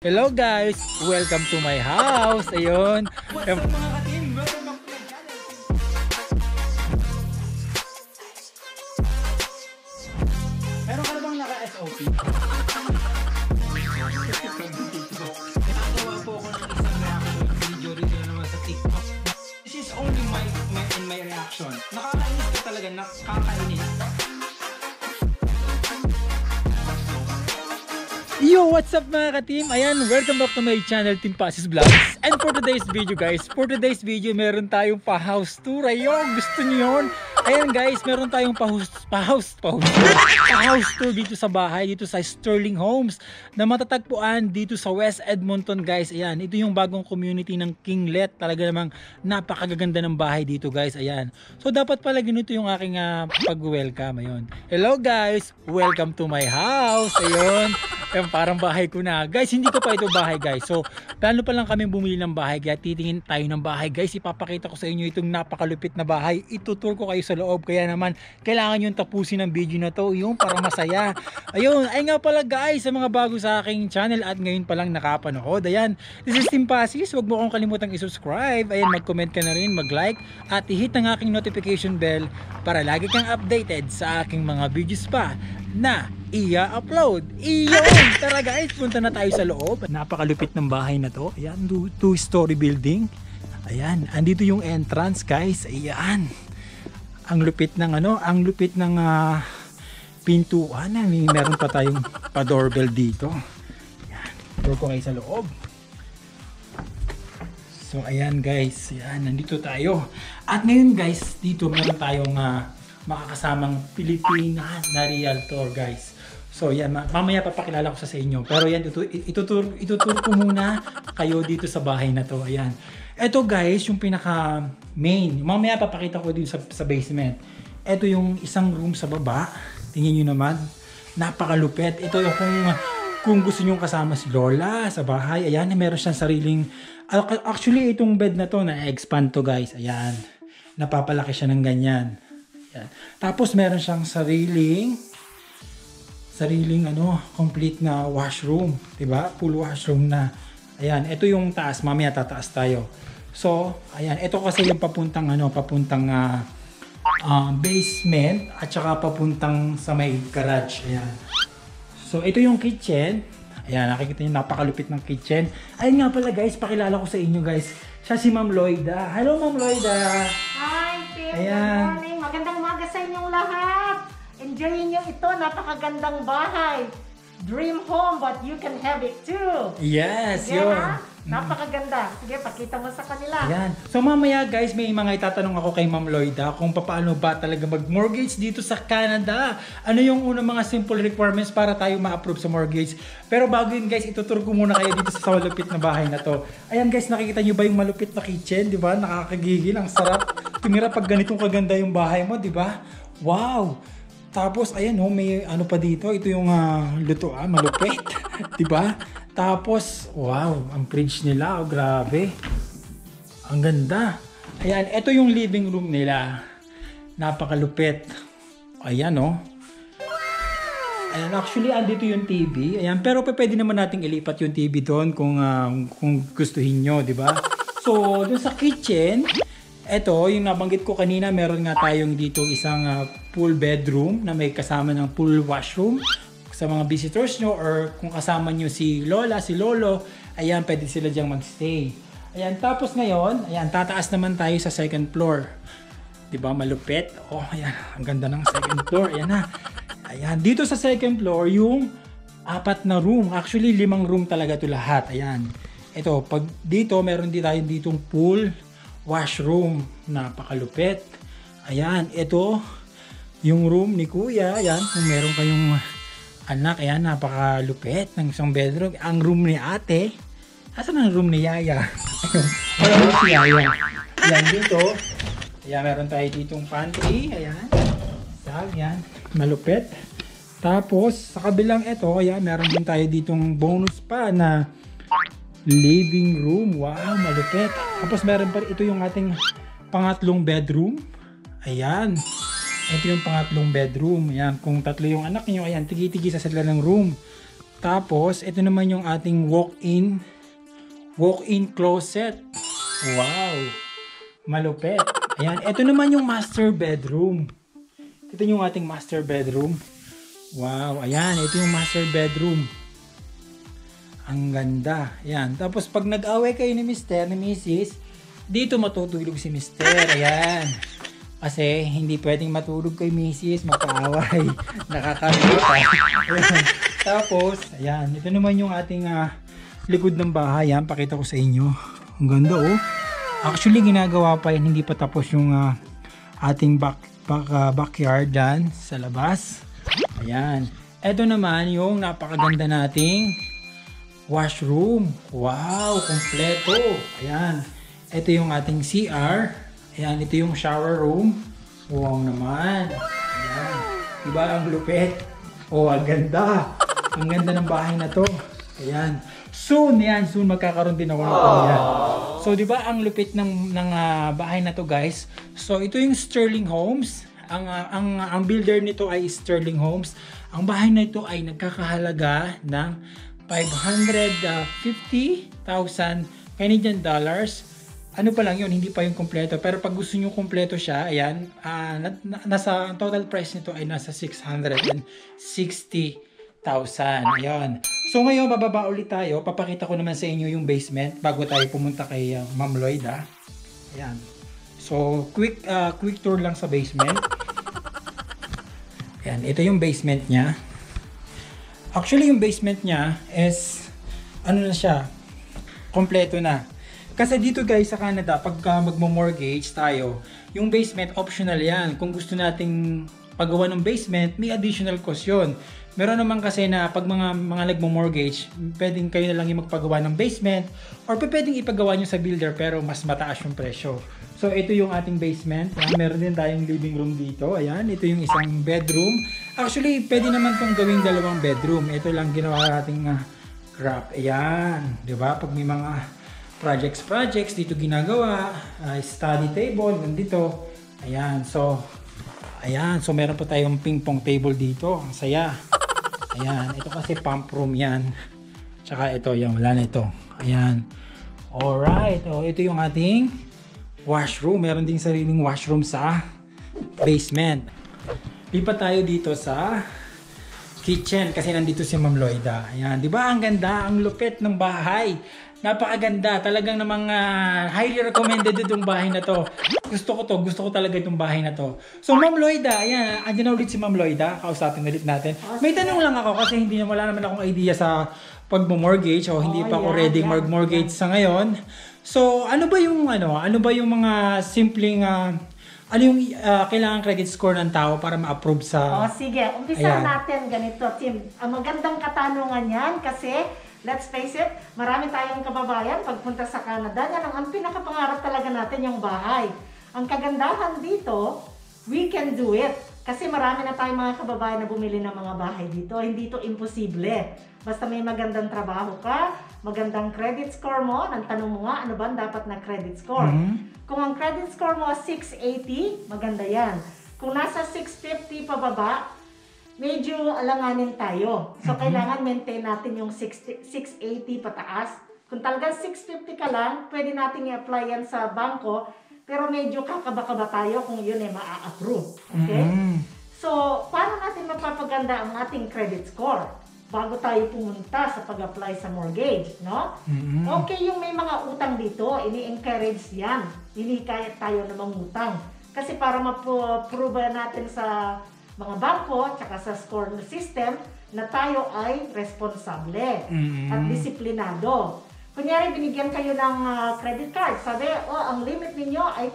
Hello guys! Welcome to my house! Ayun! What's up mga ka-team? Welcome back to my channel. Meron ka na bang naka-SOP? Nakagawa po ako ng isang reaction video dito naman sa TikTok. This is only my reaction. Nakakainis ka talaga, nakakainis. Yo! What's up mga ka-team? Ayan, welcome back to my channel, Team Pasis Vlogs. And for today's video guys, meron tayong pa-house tour. Ayun, gusto niyo yun? Ayan guys, meron tayong pa-house tour dito sa bahay, dito sa Sterling Homes na matatagpuan dito sa West Edmonton guys. Ayan, ito yung bagong community ng Kinglet. Talaga namang napakagaganda ng bahay dito guys. Ayan. So dapat pala ganito yung aking pag-welcome. Ayun. Hello guys, welcome to my house. Ayun. Ayan, parang bahay ko na. Guys, hindi ko pa ito bahay guys. So, plano pa lang kami bumili ng bahay. Kaya titingin tayo ng bahay guys. Ipapakita ko sa inyo itong napakalupit na bahay. Itutour ko kayo sa loob. Kaya naman, kailangan yung tapusin ng video na to. Yung para masaya. Ayun, ay nga pala guys, sa mga bago sa aking channel at ngayon pa lang nakapanood. Ayan, this is Team Pasis. Huwag mo akong kalimutang i-subscribe. Ayan, mag-comment ka na rin, mag-like. At i-hit ang aking notification bell para lagi kang updated sa aking mga videos pa na i-upload. Iyon! Tara guys, punta na tayo sa loob. Napakalupit ng bahay na to. Ayan, two-story building. Ayan, andito yung entrance guys. Ayan. Ang lupit ng pintuan. Meron pa tayong pa-doorbell dito. Ayan, tour ko kayo sa loob. So ayan guys, ayan, nandito tayo. At ngayon guys, dito meron tayong makakasamang Pilipina na realtor guys. So yan, mamaya papakilala ko sa inyo. Pero yan, itutur ko muna kayo dito sa bahay na to. Ayan. Ito guys, yung pinaka main. Mamaya papakita ko din sa basement. Ito yung isang room sa baba. Tingnan nyo naman. Napakalupit. Ito yung kung gusto nyo kasama si Lola sa bahay. Ayan, meron siyang sariling... Actually, itong bed na to, na-expand to guys. Ayan. Napapalaki siya ng ganyan. Ayan. Tapos meron siyang sariling complete na washroom, 'di ba? Full washroom na. Ayan, ito yung taas, mamaya tataas tayo. So, ayan, ito kasi yung papuntang basement at saka papuntang sa may garage. Ayan. So, ito yung kitchen. Ayan, nakikita niyo napakalupit ng kitchen. Ayun nga pala guys, pakilala ko sa inyo guys. Siya si Ma'am Loida. Hello Ma'am Loida. Hi, Tim. Ayan. Good morning. Magandang umaga sa inyong lahat. Enjoyin nyo ito. Napakagandang bahay. Dream home, but you can have it too. Yes, Sige, yun. ha? Napakaganda. Sige, pakita mo sa kanila. Ayan. So mamaya guys, may mga itatanong ako kay Ma'am Loida kung paano ba talaga mag-mortgage dito sa Canada. Ano yung unang mga simple requirements para tayo ma-approve sa mortgage. Pero bago yun guys, itutur ko muna kayo dito sa malupit na bahay na to. Ayan guys, nakikita nyo ba yung malupit na kitchen? Di ba? Nakakagigil. Ang sarap. Tumira pag ganitong kaganda yung bahay mo, di ba? Wow! Tapos ayan may ano pa dito, ito yung lutuan, malupit, 'di ba? Tapos wow, ang fridge nila, grabe. Ang ganda. Ayan, ito yung living room nila. Napakalupit. Ayan Ayan, actually andito yung TV. Ayan, pero pwede naman nating ilipat yung TV doon kung gustuhin niyo, 'di ba? So, doon sa kitchen, ito, yung nabanggit ko kanina, meron nga tayong dito isang full bedroom na may kasama ng full washroom sa mga visitors nyo or kung kasama nyo si Lola, si Lolo, ayan, pwede sila diyang magstay. Ayan, tapos ngayon, ayan, tataas naman tayo sa second floor. Diba, malupit? Oh, ayan, ang ganda ng second floor. Ayan na. Ayan, dito sa second floor, yung 4 na room. Actually, 5 room talaga ito lahat. Ayan. Ito, pag dito, meron din tayo ditong pool washroom, napakalupit. Ayan, ito yung room ni Kuya. Ayan, kung meron kayong anak, ayan, napakalupit ng isang bedroom. Ang room ni Ate, asan ang room ni Yaya? Ayun, wala room si Yaya. Ayan, dito, ayan, meron tayo ditong pantry. Ayan, ayan, malupit. Tapos, sa kabilang ito, ayan, meron din tayo ditong bonus pa na living room. Wow, malupit. Tapos meron pa ito yung ating pangatlong bedroom. Ayan. Ito yung pangatlong bedroom. Ayan, kung 3 yung anak niyo, ayan, tigi-tigi sa sila ng room. Tapos, ito naman yung ating walk-in closet. Wow! Malupit. Ayan, ito naman yung master bedroom. Ito yung ating master bedroom. Wow, ayan, ito yung master bedroom. Ang ganda. Ayan, tapos pag nag-away kayo ni Mr., ni Mrs., dito matutulog si Mr. Ayan. Kasi hindi pwedeng matulog kay Mrs. Makaaway. Nakakalimutan. Ayan. Tapos, ayan, ito naman yung ating likod ng bahay. Ayan, pakita ko sa inyo. Ang ganda oh. Actually, ginagawa pa yan. Hindi pa tapos yung ating backyard dyan sa labas. Ayan. Ito naman yung napakaganda nating washroom. Wow, kompleto. Ayan. Ito yung ating CR. Ayan, ito yung shower room. Wow naman. Ayan. Diba ang lupit? Oh, ang ganda. Ang ganda ng bahay na to. Ayan. Soon magkakaroon din ako ng ayan. So, di ba ang lupit ng bahay na to, guys? So, ito yung Sterling Homes. Ang builder nito ay Sterling Homes. Ang bahay na ito ay nagkakahalaga ng 550,000 Canadian dollars. Ano pa lang yun, hindi pa yung kompleto. Pero pag gusto nyo kompleto siya, ayan, nasa total price nito ay nasa 660,000. Ayun. So ngayon, bababa ulit tayo. Papakita ko naman sa inyo yung basement bago tayo pumunta kay Ma'am Lloyda. Ayan. So, quick tour lang sa basement. Ayan, ito yung basement niya. Actually, yung basement niya is, ano na siya, kompleto na. Kasi dito guys sa Canada, pagka magmo-mortgage tayo, yung basement optional yan. Kung gusto nating paggawa ng basement, may additional cost yun. Meron naman kasi na pag mga nagmo-mortgage, pwedeng kayo na lang yung magpagawa ng basement or pwedeng ipagawa nyo sa builder pero mas mataas yung presyo. So ito yung ating basement. Ayan, meron din tayong living room dito. Ayan, ito yung isang bedroom. Actually, pwede naman itong gawing dalawang bedroom. Ito lang ginawa nating wrap. Ayan, di ba? Pag may mga projects dito ginagawa. Study table, nandito. Ayan, so meron pa tayong ping pong table dito. Ang saya. Ayan, ito kasi pump room yan. Tsaka ito, yung wala na ito. Ayan. Alright, ito yung ating washroom. Meron ding sariling washroom sa basement. Lipat tayo dito sa kitchen kasi nandito si Ma'am Lloyda. Ayan, di ba ang ganda, ang lupit ng bahay. Napakaganda, talagang namang highly recommended itong bahay na to. Gusto ko talaga itong bahay na to. So Ma'am Lloyda, ayan, andyan na ulit si Ma'am Lloyda. Kausapin ulit natin. May tanong lang ako kasi wala naman akong idea sa pag-mortgage o hindi pa ako ready mag-mortgage sa ngayon. So ano ba yung mga simpleng ano yung kailangan credit score ng tao para ma-approve sa... Sige, umpisa natin ganito, Tim. Ang magandang katanungan yan kasi let's face it, marami tayong kababayan pagpunta sa Canada, yan ang pinakapangarap talaga natin yung bahay. Ang kagandahan dito, we can do it. Kasi marami na tayong mga kababayan na bumili ng mga bahay dito. Hindi ito imposible. Basta may magandang trabaho ka, magandang credit score mo, nang tanong mo nga, ano ba dapat na credit score? Kung ang credit score mo 680, maganda yan. Kung nasa 650 pababa, medyo alanganin tayo. So, kailangan maintain natin yung 680 pataas. Kung talagang 650 ka lang, pwede natin i-apply yan sa bangko, pero medyo kakaba-kaba tayo kung yun ay ma-approve. Okay? So, paano natin mapapaganda ang ating credit score bago tayo pumunta sa pag-apply sa mortgage, no? Okay, yung may mga utang dito, ini-encourage yan. Hindi kaya tayo na mangutang. Kasi para ma-prove natin sa mga bangko, tsaka sa score system, na tayo ay responsable at disiplinado. Kunyari, binigyan kayo ng credit card. Sabi, ang limit ninyo ay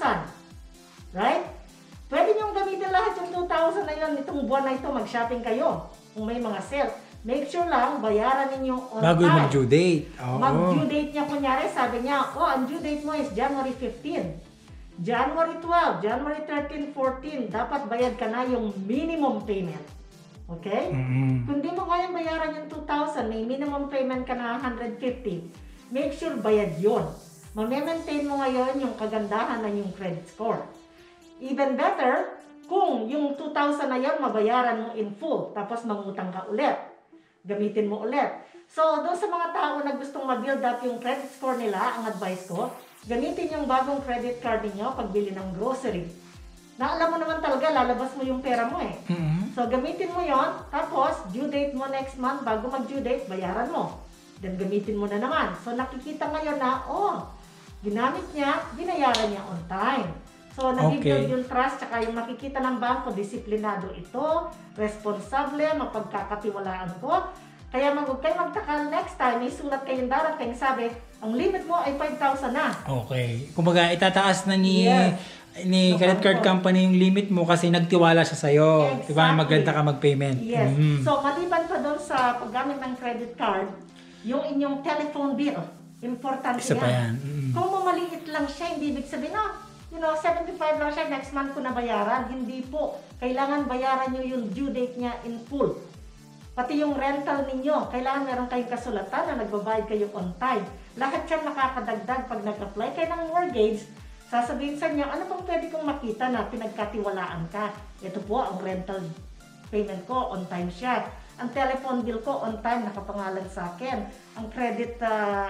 2,000. Right? Pwede nyo gamitin lahat yung 2,000 na yun. Itong buwan na ito, mag-shopping kayo. Kung may mga sale. Make sure lang, bayaran ninyo on bago time. mag-due date. Mag-due date niya, kunyari, sabi niya, ang due date mo is January 15. January 12, January 13, 14, dapat bayad ka na yung minimum payment. Okay? Kung di mo kayang bayaran yung 2,000, may minimum payment ka na 150, make sure bayad yun. Ma-maintain mo ngayon yung kagandahan ng yung credit score. Even better, kung yung 2,000 na yun, mabayaran mo in full, tapos mangutang ka ulit. gamitin mo ulit. So, doon sa mga tao na gustong ma-build up yung credit score nila, ang advice ko, gamitin yung bagong credit card niyo pagbili ng grocery. Na alam mo naman talaga, lalabas mo yung pera mo eh. So, gamitin mo yon, tapos due date mo next month, bago mag-due date, bayaran mo. Then, gamitin mo na naman. So, nakikita ngayon na, ginamit niya, binayaran niya on time. So, nag-build yung trust, tsaka yung makikita ng bangko, disiplinado ito, responsable, mapagkakatiwalaan ko. Kaya huwag kayo magtaka next time, may sulat kayong darating, sabi, ang limit mo ay 5,000 na. Okay. Kumbaga, itataas na ni credit card company yung limit mo kasi nagtiwala siya sa'yo. Exactly. Diba? Maganda ka mag-payment. Yes. So, maliban pa doon sa paggamit ng credit card, yung inyong telephone bill, importante Isa pa yan. Kung mamaliit lang siya, hindi ibig sabihin, 75 lang siya, next month ko na bayaran. Hindi po. Kailangan bayaran nyo yung due date niya in full. Pati yung rental ninyo, kailangan meron kayong kasulatan na nagbabayad kayo on time. Lahat yan nakakadagdag pag nag-apply kayo ng mortgage, sasabihin sa inyo, ano pang pwede kong makita na pinagkatiwalaan ka? Ito po, ang rental payment ko, on time siya. Ang telephone bill ko, on time, nakapangalan sa akin. Ang credit,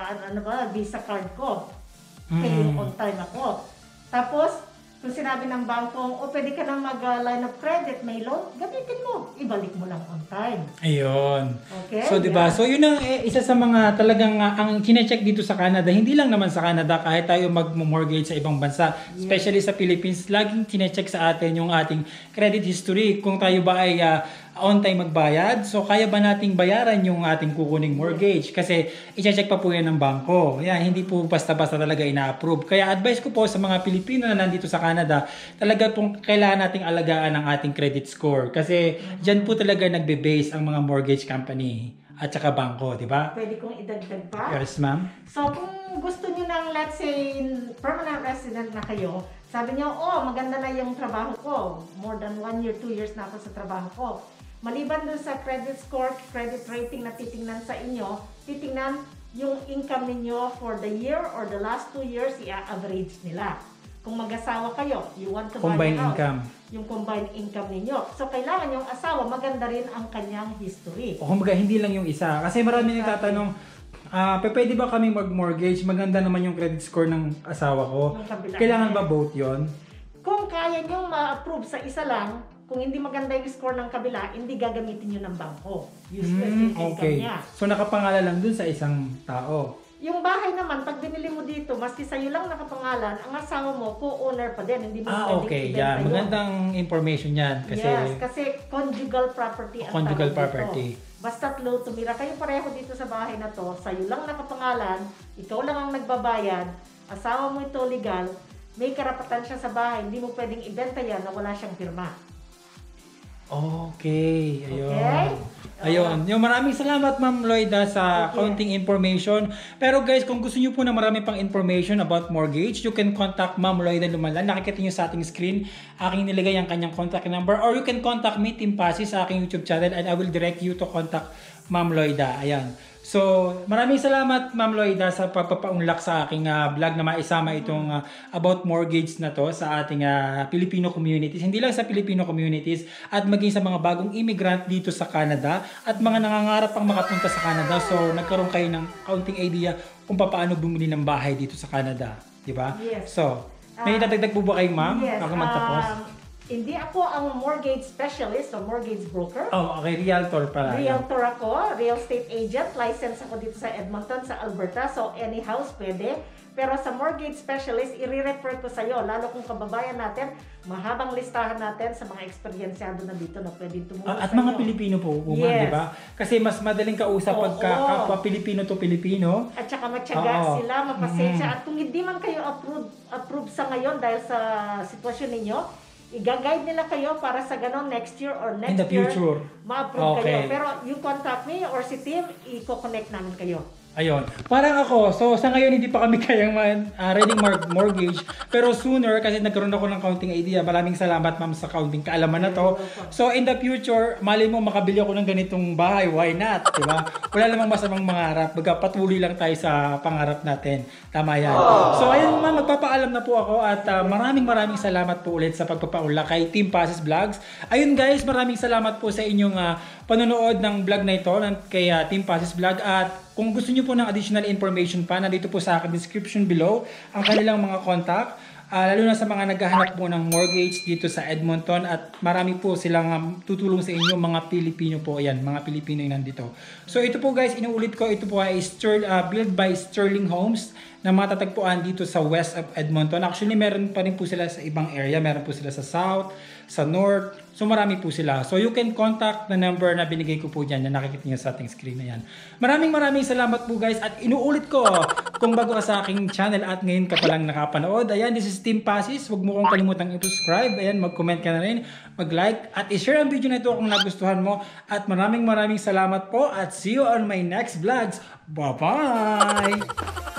Visa card ko, paying on time ako. Tapos, kung sinabi ng bangko, pwede ka na mag-line of credit, may loan, gamitin mo. Ibalik mo lang on time. Ayun. Okay? So, diba? So, yun ang isa sa mga talagang ang kine-check dito sa Canada. Hindi lang naman sa Canada, kahit tayo mag-mortgage sa ibang bansa. Especially sa Philippines, laging kine-check sa atin yung ating credit history. Kung tayo ba ay on time magbayad, so kaya ba nating bayaran yung ating kukuning mortgage? Kasi i-check pa po yan ng bangko. Yan, hindi po basta-basta talaga ina-approve. Kaya advice ko po sa mga Pilipino na nandito sa Canada, talaga pong kailangan nating alagaan ang ating credit score. Kasi dyan po talaga nagbe-base ang mga mortgage company at saka bangko, di ba? Pwede kong idagdag pa? Yes, ma'am. So, kung gusto nyo ng, let's say, permanent resident na kayo, sabi nyo, maganda na yung trabaho ko. More than 1 year, 2 years na ako sa trabaho ko. Maliban dun sa credit score, credit rating na titingnan sa inyo, titingnan yung income ninyo for the year or the last 2 years, i-average nila. Kung mag-asawa kayo, you want to buy Combined a house, income. yung combined income ninyo. So, kailangan yung asawa, maganda rin ang kanyang history. O kumbaga, hindi lang yung isa. Kasi marami nagtatanong, pwede ba kami mag-mortgage? Maganda naman yung credit score ng asawa ko. Kailangan ba both yon? Kung kaya nyo ma-approve sa isa lang, kung hindi maganda yung score ng kabila, hindi gagamitin nyo ng bangko. Useless yung income niya. So nakapangalan lang dun sa isang tao. Yung bahay naman, pag binili mo dito, maski sa'yo lang nakapangalan, ang asawa mo, co-owner pa din. Hindi mo Okay. ibenta Yeah. yun. Magandang information yan. Kasi Yes, kasi conjugal property ang conjugal tawag property. dito. Basta't low tumira kayo pareho dito sa bahay na to, sa'yo lang nakapangalan, ikaw lang ang nagbabayad, asawa mo ito legal, may karapatan siya sa bahay, hindi mo pwedeng ibenta yan na wala siyang pirma. Okay. Ayun. Okay? Ayun. Yung maraming salamat, Ma'am Loida, sa counting information. Pero guys, kung gusto niyo po na marami pang information about mortgage, you can contact Ma'am Loida Lumalan. Nakikita niyo sa ating screen, aking nilagay ang kanyang contact number. Or you can contact me, Tim Pasi, sa aking YouTube channel, and I will direct you to contact Ma'am Loida. Ayan. So, maraming salamat, Ma'am Loida, sa pagpapaunlak sa aking vlog na maisama itong about mortgage na to sa ating Filipino communities. Hindi lang sa Filipino communities at maging sa mga bagong immigrant dito sa Canada at mga nangangarap pang makapunta sa Canada. So, nagkaroon kayo ng counting idea kung paano bumili ng bahay dito sa Canada. Diba? Yes. So, may dadagdag po ba kayo, Ma'am? Yes. Bago magtapos? Hindi ako ang mortgage specialist o mortgage broker. Oh, okay. Realtor pala. Realtor ako, real estate agent, license ako dito sa Edmonton, sa Alberta, so any house pwede. Pero sa mortgage specialist, i-refer ko sa'yo, lalo kung kababayan natin, mahabang listahan natin sa mga eksperyensyado na dito na pwedeng tumulong At sa'yo. mga Pilipino po, Yes. di ba? Kasi mas madaling kausap pagka kapwa Pilipino to Pilipino. At saka matyaga sila, mapasensya. At kung hindi man kayo approve sa ngayon dahil sa sitwasyon ninyo, i-guide nila kayo para sa ganon next year or next In the future. year, ma-approve Okay. kayo. Pero you contact me or si Tim, i-connect namin kayo. Ayun. Parang ako, so sa ngayon hindi pa kami kayang ready mortgage. Pero sooner, kasi nagkaroon ako ng counting idea. Maraming salamat ma'am sa counting kaalaman na to. So in the future, mali mo makabili ako ng ganitong bahay. Why not? Diba? Wala namang masamang mangarap. Patuloy lang tayo sa pangarap natin. Tama yan. So ayun ma'am, magpapaalam na po ako. At maraming salamat po ulit sa pagpapaula kay Team Passes Vlogs. Ayun guys, maraming salamat po sa inyong panonood ng vlog na ito kay Team Passes Vlog. At kung gusto niyo po ng additional information pa, nandito po sa akin description below ang kanilang mga contact. Lalo na sa mga naghahanap po ng mortgage dito sa Edmonton, at marami po silang tutulong sa inyo, mga Pilipino po. Ayan, mga Pilipino yung nandito. So ito po guys, inuulit ko, ito po ay built by Sterling Homes na matatagpuan dito sa west of Edmonton. Actually, meron pa rin po sila sa ibang area. Meron po sila sa south, sa north. So marami po sila. So you can contact the number na binigay ko po dyan na nakikita niyo sa ating screen na yan. Maraming salamat po guys. At inuulit ko, kung bago ka sa aking channel at ngayon ka palang nakapanood, ayan, this is Team Passes. Huwag mo kong kalimutang i-subscribe. Ayan, mag-comment ka na rin, mag-like, at i-share ang video na ito kung nagustuhan mo. At maraming salamat po, at see you on my next vlogs. Bye-bye!